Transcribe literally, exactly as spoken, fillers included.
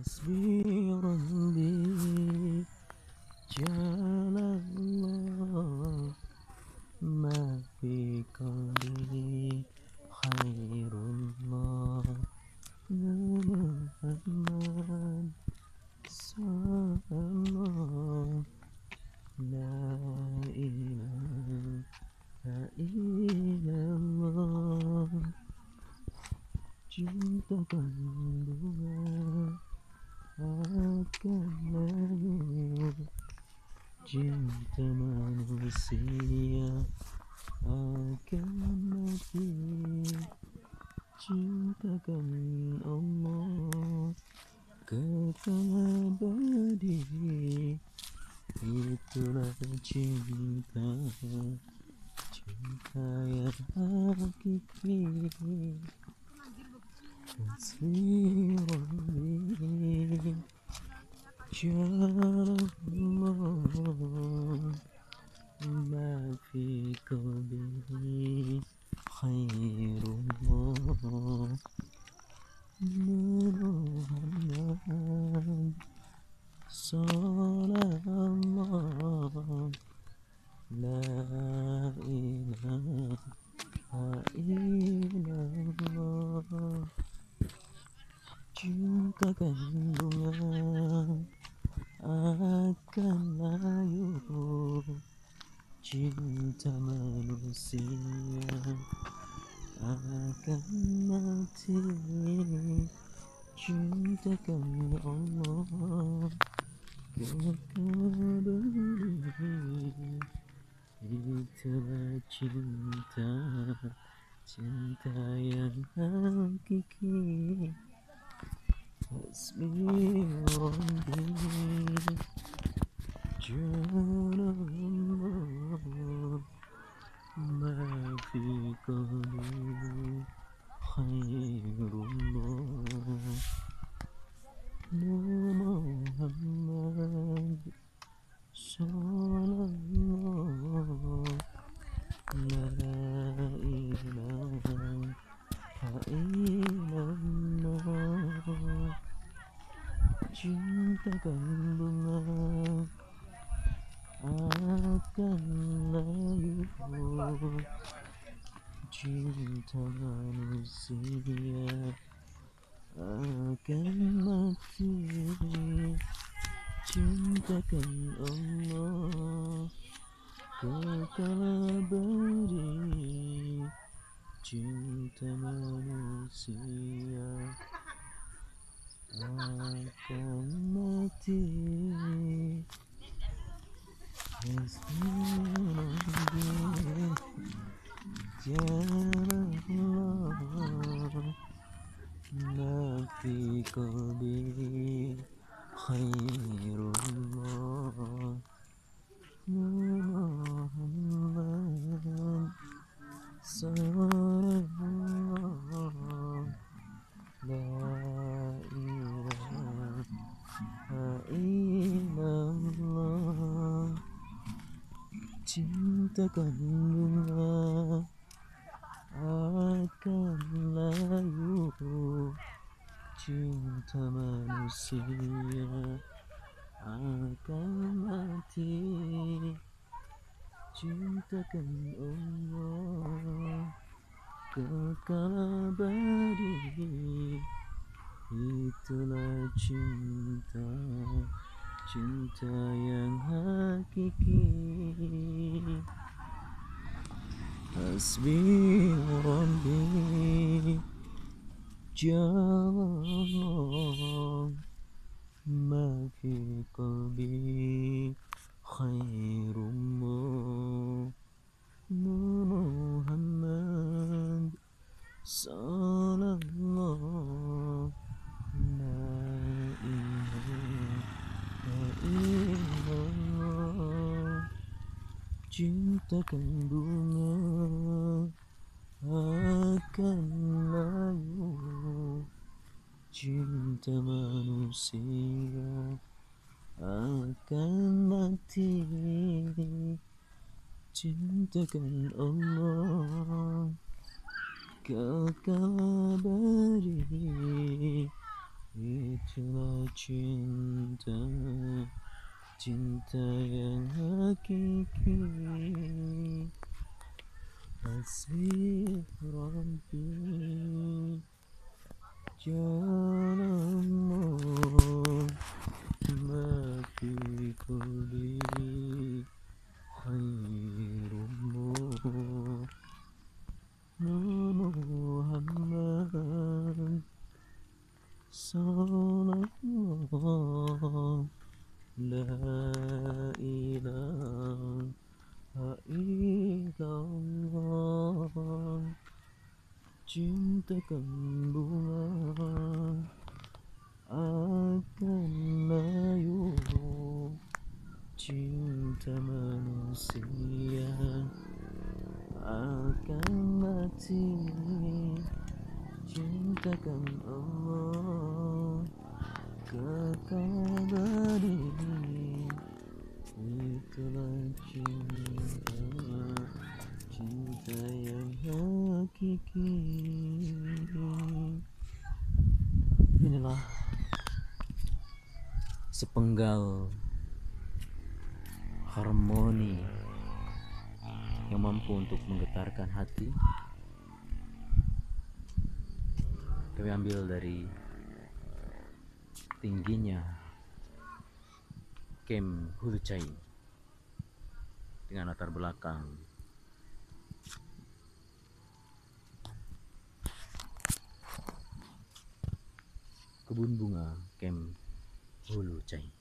حسبي ربي جل الله ما في قلبي خير الله محمد صلى الله لا إله إلا الله cintakan bunga akan layu cinta manusia akan mati cintakan Allah kekal abadi itulah cinta cinta yang hakiki حسبي ربي جل الله ما في قلبي خير الله محمد صلى الله لا إله إلا الله cintakan bunga akan layu cinta manusia akan mati cintakan Allah kekal abadi itulah cinta cinta yang hakiki حسبي ربي جل الله ما في قلبي خير الله محمد صلى الله لا إله إلا الله cintakan bunga akan layu cinta manusia akan mati cintakan Allah kekal abadi cinta manusia akan mati Hasbunallah Jalallah ma fi qalbi khairullah Muhammad sallallahu la illallah cintakan bunga akan layu cinta manusia akan mati cintakan Allah kekal abadi itulah cinta cinta yang hakiki Hasbi Rabbi Jalallah ma fi qalbi khairullah Muhammad sallallahu la ilaha illallah cintakan bunga akan layu cinta manusia akan mati cintakan Allah kekal abadi itulah cinta, cinta yang hakiki. Hasbi Rabbi, jalanmu mafi kulli khairumu Muhammad sallallahu la ilaha illallah. Cintakan bunga akan layu, cinta manusia akan mati. Cintakan Allah kekal abadi, itulah cinta, cinta yang hakiki. Inilah sepenggal harmoni yang mampu untuk menggetarkan hati. Kami ambil dari tingginya Camp Hulu Cai dengan latar belakang kebun bunga Camp Hulu Cai.